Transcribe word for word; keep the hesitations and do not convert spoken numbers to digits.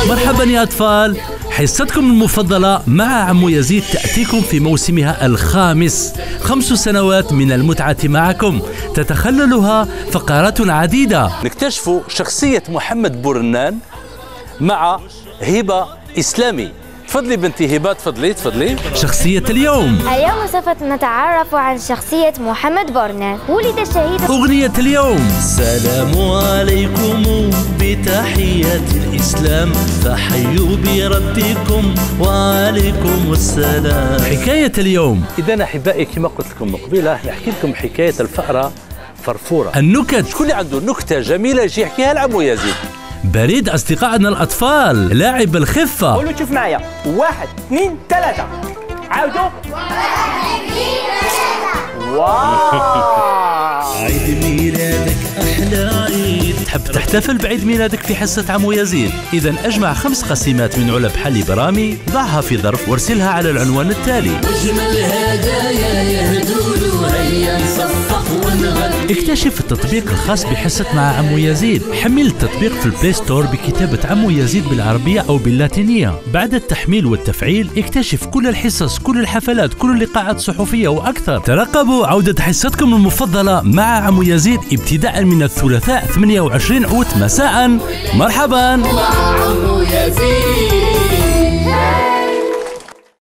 مرحبا يا أطفال، حصتكم المفضلة مع عمو يزيد تأتيكم في موسمها الخامس. خمس سنوات من المتعة معكم تتخللها فقرات عديدة. نكتشف شخصية محمد بورنان مع هبة إسلامي. تفضلي بنتي هبة، تفضلي تفضلي. شخصية اليوم. اليوم سوف نتعرف عن شخصية محمد بورنان. ولد الشهيد. أغنية اليوم. السلام عليكم بتحية الإسلام، فحيوا بربكم وعليكم السلام. حكاية اليوم. إذا أحبائي كما قلت لكم قبيلة نحكي لكم حكاية الفأرة فرفورة. النكت. شكون اللي عنده نكتة جميلة يجي يحكيها لعمو يزيد؟ بريد أصدقائنا الأطفال، لاعب الخفة. قولوا شوف معايا، واحد اثنين ثلاثة. عاودوا. واحد اثنين ثلاثة. واو. عيد ميلادك أحلى عيد. تحب تحتفل بعيد ميلادك في حصة عمو يزيد؟ إذا أجمع خمس قسيمات من علب حلي برامي، ضعها في ظرف وارسلها على العنوان التالي. واجمل هدايا يهدوا هيا نصفق ونغني. اكتشف التطبيق الخاص بحصة مع عمو يزيد. حمل التطبيق في البلاي ستور بكتابة عمو يزيد بالعربية أو باللاتينية. بعد التحميل والتفعيل اكتشف كل الحصص، كل الحفلات، كل اللقاءات الصحفية وأكثر. ترقبوا عودة حصتكم المفضلة مع عمو يزيد ابتداء من الثلاثاء ثمانية وعشرين أوت مساء. مرحبا مع عمو يزيد.